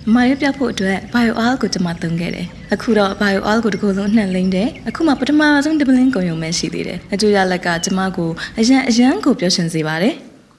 မာရပြဖို့အတွက် bio oil ကိုကျွန်မသုံးခဲ့တယ်အခုတော့ bio oil ကိုတကူလုံးနှံလိမ့်တယ်အခုမှပထမဆုံးဒပလင်းကုန်ရုံပဲရှိသေးတယ်အကျိုးရလက်ကကျွန်မကိုအရန်ကိုပျော်ရွှင်စေပါတယ်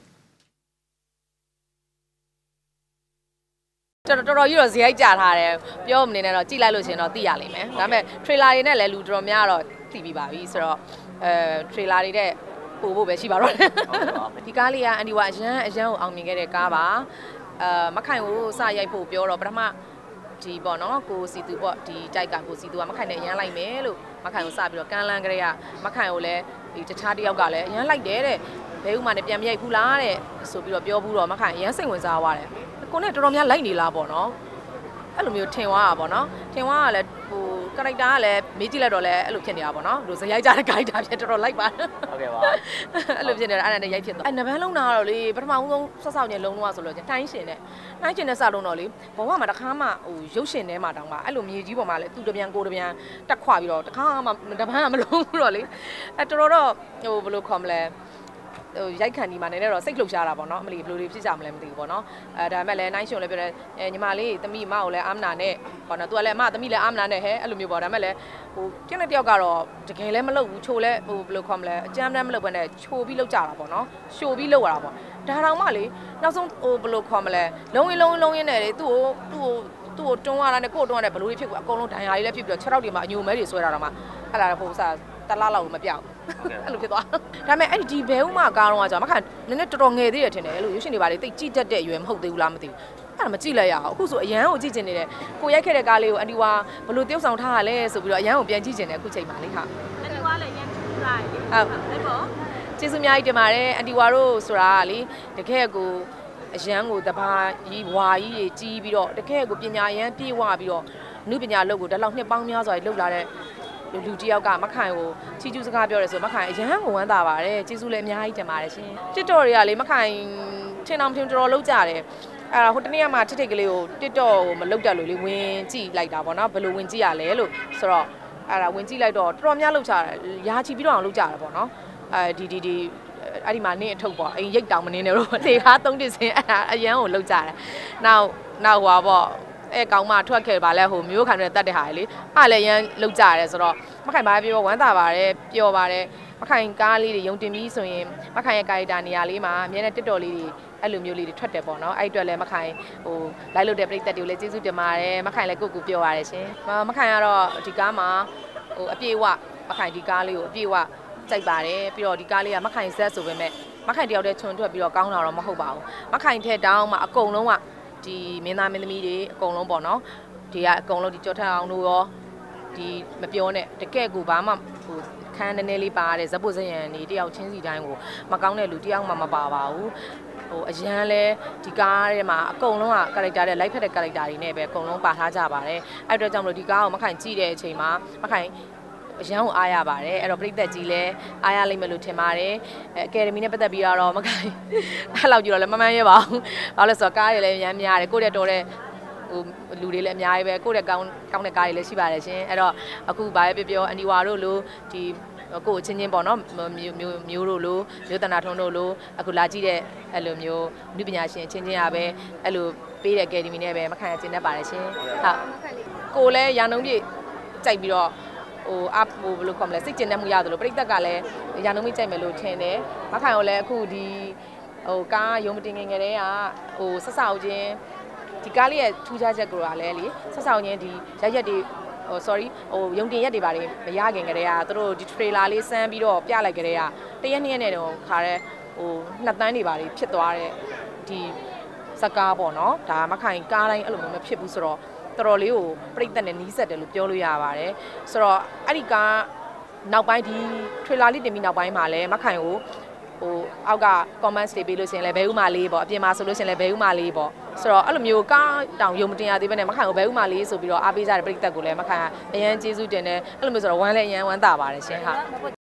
တော်တော်ကြီးတော့ဇယိုက်ကြထားတယ်ပြောမနေနဲ့တော့ကြည့်လိုက်လို့ရှင်တော့သိရလိမ့်မယ်ဒါပေမဲ့ trailer တွေနဲ့လည်းလူတော်များတော့သိပြီးပါပြီဆိုတော့trailer တွေတဲ့ပို့ဖို့ပဲရှိပါတော့ဒီကားလေးကအန်ဒီဝါအရန်ကိုအောင်မြင်ခဲ့တဲ့ကားပါမခိုင်ကိုစရိုက်ဖို့ပြောတော့ပထမဒီပေါ့နော်ကိုစီသူပေါ့ဒီတိုက်ကကိုစီသူကမခိုင်နဲ့အရန်လိုက်မယ်လို့မခိုင်ကိုစပြီးတော့ကန်းလန်းကြတဲ့ကမခိုင်ကိုလည်းဒီတခြားတယောက်ကလည်းအရန်လိုက်တယ်တဲ့ဘဲဥမာနဲ့ပြန်မရိုက်ဘူးလားတဲ့ဆိုပြီးတော့ပြောဘူးတော့မခိုင်အရန်စိတ်ဝင်စားသွားတယ်ကိုနဲ့တော်တော်များလိုက်နေလားပေါ့နော်အဲ့လိုမျိုးထင်သွားတာပေါ့နော်ထင်သွားကလည်းဟိုကာရက်တာကလည်းမေးကြည့်လိုက်တော့လည်းအဲ့လိုဖြစ်နေတာပေါ့နော်တို့ဇရိုက်ကြတဲ့ကာရက်တာဖြစ်တော်တော်လိုက်ပါဟုတ်ကဲ့ပါအဲ့လိုဖြစ်နေတာအဲ့ဒါနဲ့ရိုက်ဖြစ်သွားအဲ့နဘန်းလုံးနာတော့လေပထမဆုံးဆက်ဆောက်ညလုံးတော့ဆိုလို့တိုင်းရှင်နဲ့စလုံးတော့လေဘဝမှာတစ်ခါမှဟိုရုပ်ရှင်ထဲမှာတောင်မှအဲ့လိုမြေကြီးပေါ်မှာလည်းသူတပြန်ကိုတပြန်တက်ခွာပြီးတော့တစ်ခါမှတပန်းကမလုံးဘူးတော့လေအဲ့တော်တော့ဟိုဘယ်လိုခေါ်မလဲရိုက်ခံဒီမှာနေတော့စိတ်လှုပ်ရှားတာပေါ့နော်အမလီဘယ်လိုတွေဖြစ်ကြမလဲမသိဘူးပေါ့နော်ဒါပေမဲ့လည်းနိုင်ရှင်လည်းပြောတယ်ညီမလေးသမီးမကိုလည်းအာမနာနဲ့ပေါ့နော်သူကလည်းအမသမီးလည်းအာမနာနဲ့ဟဲအဲ့လိုမျိုးပေါ့ဒါပေမဲ့လည်းဟိုတယောက်ကတော့တကယ်လည်းမလုပ်ဘူးချိုလည်းဟိုဘယ်လိုခေါ်မလဲအကြမ်းတမ်းမလုပ်ဘဲနဲ့ချိုပြီးလုပ်ကြတာပေါ့နော်ရှိုပြီးလုပ်ရတာပေါ့ဒါတောင်မှလေနောက်ဆုံးဟိုဘယ်လိုခေါ်မလဲလုံးရင်းနဲ့လေသူ့ကိုတွန်းရတာနဲ့ကို့တွန်းရတဲ့ဘယ်လိုတွေဖြစ်ကွာအကုန်လုံးဒဏ်ရာတွေလည်းဖြစ်ပြီးတော့6ထောက်တွေမှာအညိုမဲတွေဆွဲတာတော့မှအဲ့ဒါဟိုစားတလားလောက်မပြောက်အဲ့လိုဖြစ်သွားဒါပေမဲ့အဲ့ဒီဘဲဥမကားတော့ကကြာမခါနည်းနည်းတော်တော်ငယ်သေးတယ်ထင်တယ်အဲ့လိုရုပ်ရှင်တွေပါလေတိတ်ကြည့်တတ်တဲ့အရွယ်မဟုတ်သေးဘူးလားမသိဘူးအဲ့ဒါမကြည့်လိုက်ရအောင်အခုဆိုအရန်ကိုကြည့်ကျင်နေတယ်ကိုရိုက်ခဲ့တဲ့ကားလေးကိုအန်ဒီဝါဘလို့တယောက်ဆောင်ထားရလဲဆိုပြီးတော့အရန်ကိုပြန်ကြည့်ကျင်တယ်အခုချိန်မှာလေဟာအန်ဒီဝါလည်းရန်ထူလာတယ်ဟုတ်ပေါ့ကျေးဇူးအများကြီးတင်ပါတယ်အန်ဒီဝါတို့ဆိုတာကလေတကယ်ကိုအရန်ကိုတဘာကြီးဝါကြီးကြီးပြီးတော့တကယ်ကိုပညာရန်ပြေးဝပြီးတော့နုပညာလုပ်ကိုဒါလောက်နှစ်ပေါင်းများစွာလှုပ်လာတဲ့လူတယောက်ကမခိုင်ကိုချီကျူးစကားပြောတယ်ဆိုမခိုင်အရန်ကိုဝမ်းသာပါတယ်ကျေးဇူးလည်းအများကြီးတင်ပါတယ်ရှင်TikTokတွေကလေမခိုင်ထင်တော်တော်လောက်ကြတယ်အဲ့ဒါဟိုတနေ့ကမှထိတ်ကလေးကို TikTok ကိုမလောက်တတ်လို့လေဝင်ကြည့်လိုက်တာပေါ့နော်ဘယ်လိုဝင်ကြည့်ရလဲလို့ဆိုတော့အဲ့ဒါဝင်ကြည့်လိုက်တော့တော်တော်များလောက်ကြတယ်ရာချီပြီးတော့အောင်လောက်ကြတယ်ပေါ့နော်ဒီအဲ့ဒီမှာနင်းအထုပ်ပေါ့အိမ်ရိတ်တောင်မနင်းနဲ့တော့လေကား3တစ်စင်းအဲ့ဒါအရန်ကိုလောက်ကြတယ်နောက်ဟွာပေါ့အဲ့ကောင်မထွက်ခဲ့ပါလဲဟိုမျိုးခံတဲ့တတ်တဲ့ဟာလေအဲ့လည်းရန်လောက်ကြရဲဆိုတော့မခိုင်ပါပြောဝမ်းသာပါတယ်ပျော်ပါတယ်မခိုင်ကားလေးတွေယုံတင်ပြီးဆိုရင်မခိုင်ရဲ့ကာရီတာနေရာလေးမှာအများနဲ့TikTokလေးတွေအဲ့လိုမျိုးလေးတွေထွက်တယ်ပေါ့နော်အဲ့အတွက်လည်းမခိုင်ဟိုလိုက်လို့တဲ့ပြည်သက်တွေကိုလည်းကျေးဇူးတင်ပါတယ်မခိုင်လည်းကိုပျော်ပါတယ်ရှင်မခိုင်ကတော့ဒီကားမှာဟိုအပြည့်ဝမခိုင်ဒီကားလေးကိုအပြည့်ဝကြိုက်ပါတယ်ပြီးတော့ဒီကားလေးကမခိုင်ဇက်ဆိုပေမဲ့မခိုင်တယောက်တည်းချွန်ထွက်ပြီးတော့ကောင်းတာတော့မဟုတ်ပါဘူးမခိုင်ထဲတောင်းမှာအကုန်လုံးကဒီမင်းသားမင်းသမီးတွေအကုန်လုံးပေါ့နော်ဒီကအကုန်လုံးဒီကြောထအောင်တို့ရောဒီမပြောနဲ့တကယ့်ကိုဘာမှဟိုခန်းနည်းနည်းလေးပါတဲ့ဇက်ပုတ်ဇက်ရံနေတယောက်ချင်းစီတိုင်းကိုမကောင်းတဲ့လူတယောက်မှမပါပါဘူးဟိုအရန်လဲဒီကားထဲမှာအကုန်လုံးကကာရက်တာတဲ့ live ဖက်တဲ့ကာရက်တာတွေနဲ့ပဲအကုန်လုံးပါထားကြပါတယ်အဲ့အတွက်ကြောင့်မလို့ဒီကားကိုမခိုင်ကြည့်တဲ့အချိန်မှာမခိုင်အရန်ကိုအားရပါတယ်အဲ့တော့ပြည်သက်ကြီးလည်းအားရလိမ့်မယ်လို့ထင်ပါတယ်အကယ်ဒမီနဲ့ပတ်သက်ပြီးတော့မခိုင်အဲ့လောက်ကြည့်တော့လည်းမမှန်ရဲပါဘူးဘာလို့လဲဆိုတော့ကားတွေလည်းရမ်းများတယ်ကိုယ့်တဲ့တော်တဲ့ဟိုလူတွေလည်းအများကြီးပဲကိုယ့်တဲ့ကောင်းတဲ့ကားတွေလည်းရှိပါတယ်ရှင်အဲ့တော့အခုဘာပဲပြောအန်ဒီဝါတို့လိုဒီကိုချင်းချင်းပေါ့နော်မျိုးတို့လိုမျိုးတနာထုံးတို့လိုအခုလာကြည့်တဲ့အဲ့လိုမျိုးလူပညာရှင်ချင်းချင်းရပဲအဲ့လိုပေးတဲ့အကယ်ဒမီနဲ့ပဲမခိုင်ကျင်းတတ်ပါတယ်ရှင်ဟုတ်ကိုလည်းရာနှုံးပြည့်ကြိုက်ပြီးတော့ဟိုအပ်ဟိုဘယ်လိုခေါ်မလဲစိတ်ကျဉ်တတ်မှုရတယ်လို့ပြိတ္တကလည်းရာနှုံးမိကြိုက်မယ်လို့ထင်တယ်မခိုင်ကိုလည်းအခုဒီဟိုကားရုံမတင်ငယ်တည်းကဟိုဆက်ဆောက်ခြင်းဒီကားလေးရဲ့ထူးခြားချက်ကိုလည်းလေဆက်ဆောက်ခြင်းဒီရက်တွေဟို sorry ဟိုရုံတင်ရက်တွေပါလေမရခင်ကတည်းကသူတို့ဒီ trailer လေးစမ်းပြီးတော့ပြလိုက်ကြတဲ့ကတရက်နှစ်ရက်နဲ့တော့ခါတဲ့ဟို2 တန်းတွေပါလေဖြစ်သွားတဲ့ဒီစကားပေါ့နော်ဒါမခိုင်ကားတိုင်းအဲ့လိုမျိုးမဖြစ်ဘူးဆိုတော့တော်တော်လေးကိုပြိတ္တနဲ့နီးစက်တယ်လို့ပြောလို့ရပါတယ်ဆိုတော့အဲ့ဒီကားနောက်ပိုင်းဒီ trailer လေးတင်ပြီးနောက်ပိုင်းမှာလည်းမခိုင်ကိုဟိုအောက်က comments တွေပေးလို့ရှင်လဲဘဲဥမာလေးပေါ့အပြင်မှာဆိုလို့ရှင်လဲဘဲဥမာလေးပေါ့ဆိုတော့အဲ့လိုမျိုးကားတောင်ယုံမတင်ရသေးပဲနဲ့မခိုင်ကိုဘဲဥမာလေးဆိုပြီးတော့အားပေးကြတဲ့ပြည်သက်ကိုလည်းမခိုင်ကအရန်ကျေးဇူးတင်တယ်အဲ့လိုမျိုးဆိုတော့ဝမ်းလည်းအရန်ဝမ်းသာပါတယ်ရှင်ဟာ